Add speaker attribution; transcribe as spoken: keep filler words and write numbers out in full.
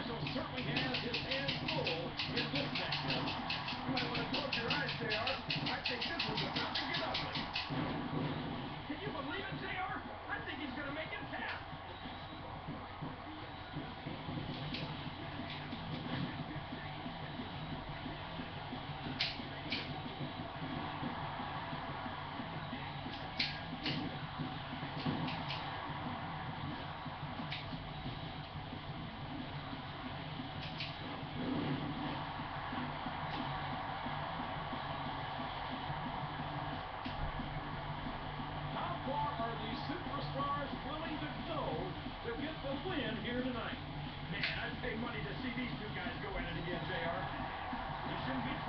Speaker 1: official certainly has his hands full in this matchup.
Speaker 2: You might want to close your eyes, J R. I think this one's about to get ugly.
Speaker 1: Can you believe it, J R? I think he's going to make him tap. Are these superstars willing to go to get the win here tonight? Man, I'd pay money to see these two guys go at it again, J R. You shouldn't be